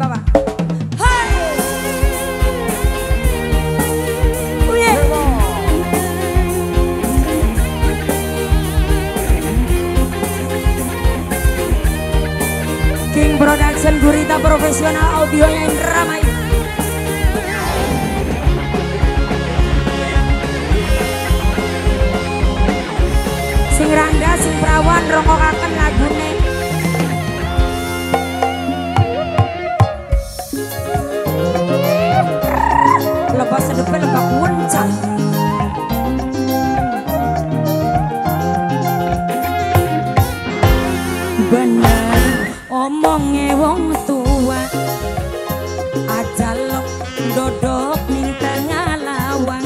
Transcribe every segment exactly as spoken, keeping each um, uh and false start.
Bapak. Hai. Uye. King Production Gurita Profesional audionya yang ramai. Sing Rangga, sing Prawan, rongokaken lagune. Lepas sedepe lebak muncak. Bener omongnya wong tua, aja lo dodok ning tengah lawang.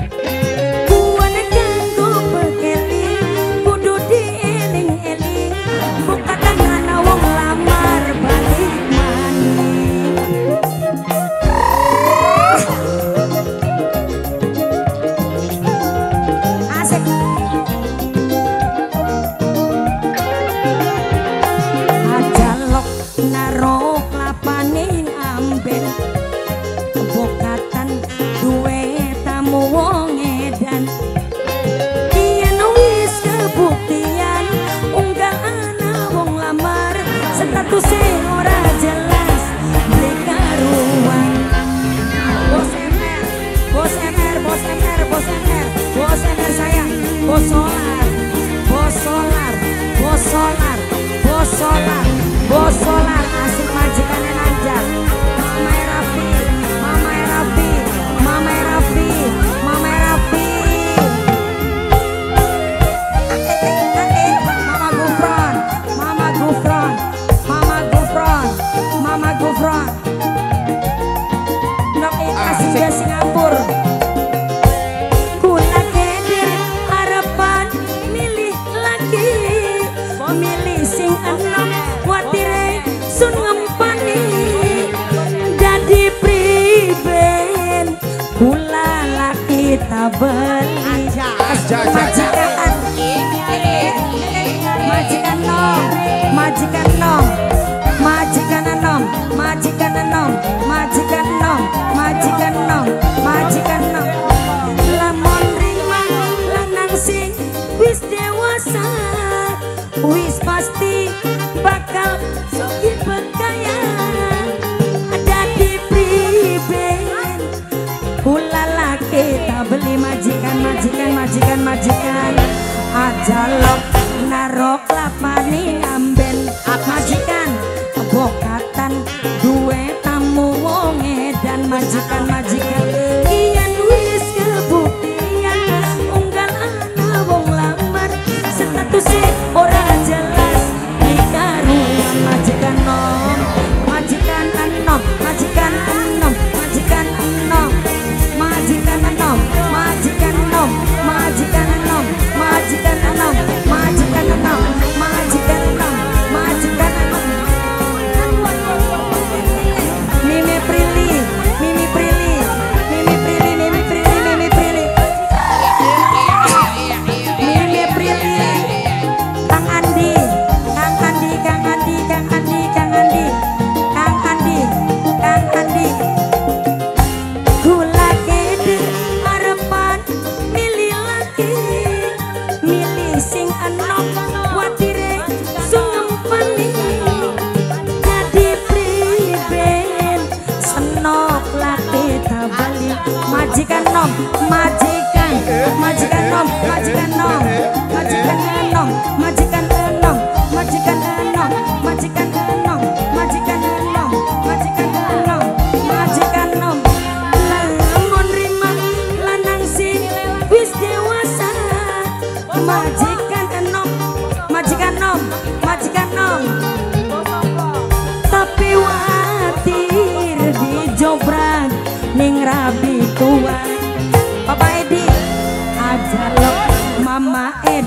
Statusnya ora jelas, mereka ruang. Bos M R, bos M R, bos M R, bos M R, bos M R saya, bos solar, bos solar, bos solar, bos solar, bos solar, asik majikannya Nanjar. Mama Rafi, Mama Rafi, Mama Rafi, Mama Rafi. Mama Gufron, Mama Gufron. Mama Gufron Nok kasih dia Singapura. Kula keder harapan milih lagi, milih sing enom watire sun ngempani. Jadi priben kula laki tabeli majikan majikan nom majikan nom majikan enom, majikan enom, majikan enom, majikan enom, majikan enom. Lamun rima lanang sing wis dewasa, wis pasti bakal sugih berkaya. Ada di priben kula laki tak beli majikan, majikan, majikan, majikan. Aja lok narok lapani ngamben majikan. Bokatan duwe tamu wong edan, majikan majikan kian wis kebuktian unggal ana wong lamar statusnya ora jelas dikaruan. Majikan nom, majikan enom, majikan enom, majikan enom, majikan enom, majikan enom, majikan enom, majikan enom, majikan enom, majikan enom, majikan enom. Mimi Prilly, Mimi Prilly, Mimi Prilly, Mimi Prilly, Mimi Prilly, Mimi Prilly, Kang Andi, Kang Andi, Kang Andi, Kang Andi, Kang Andi, Kang Andi, Kang Andi. Kula keder harapan milih lagi, milih sing enom watire sungempani. Senok laki tabali majikan nom, majikan, majikan nom, majikan nom, majikan nom, majikan nom, majikan nom, majikan nom, majikan nom, majikan nom, majikan nom. Lamun rima lanang sing wis dewasa, majikan nom, majikan nom, majikan nom. Tapi watir dijobrak ning rabi tua. Papa Edi aja lo Mama Edi.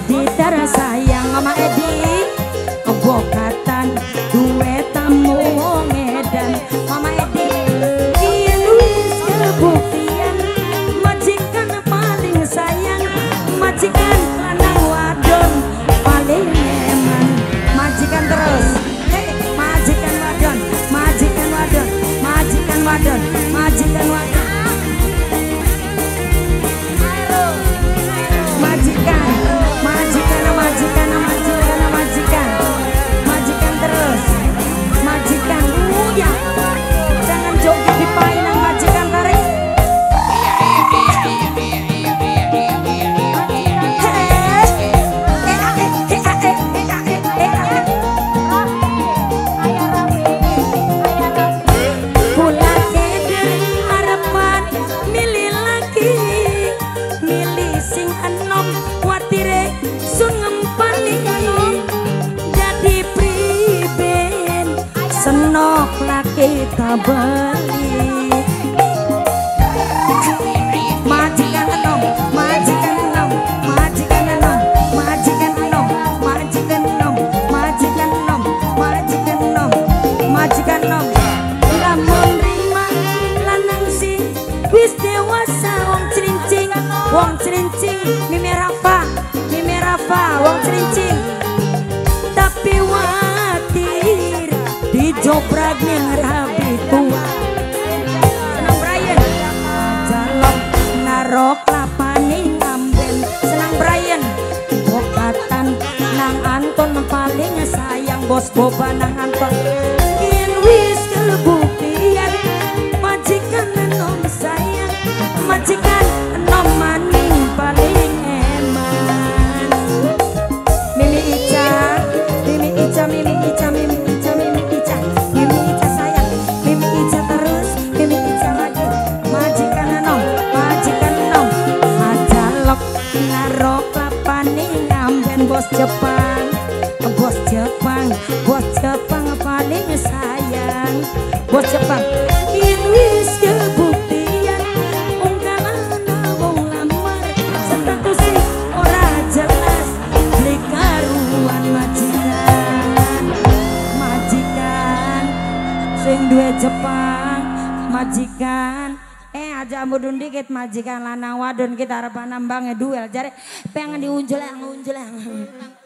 kita beli. Majikan enom, majikan enom, majikan enom, majikan enom, majikan enom, majikan enom, majikan enom, majikan enom. Lamun rima lanang sing wis dewasa wong celincing, wong celincing Mimi Rafa, Mimi Rafa wong celincing. Tapi watir dijobrak ning rabi tua. Senang Brian jalok narok lapani ngamben. Senang Brian bokatan nang Anton paling sayang bos boba nang Anton. Yen wis kebuktian majikan enom sayang, majikan enom maning paling eman. Mimi Ica, Mimi Ica, Mimi Ica, Mimi Ica, Mimi Ica, Mimi Ica sayang, Mimi Ica terus, Mimi Ica lagi. Majikan enom, majikan enom, ajalok narok lapani ngamben bos Jepang, bos Jepang, bos Jepang paling sayang, bos Jepang. Yen wis kebuktian ungkapan wong lamar statusé ora jelas beli karuan majikan, majikan sing duwe Jepang, majikan. Eh aja mudun dikit majikan lanang wadon kita arep nambang duel jare pengen diunjul yang unjul yang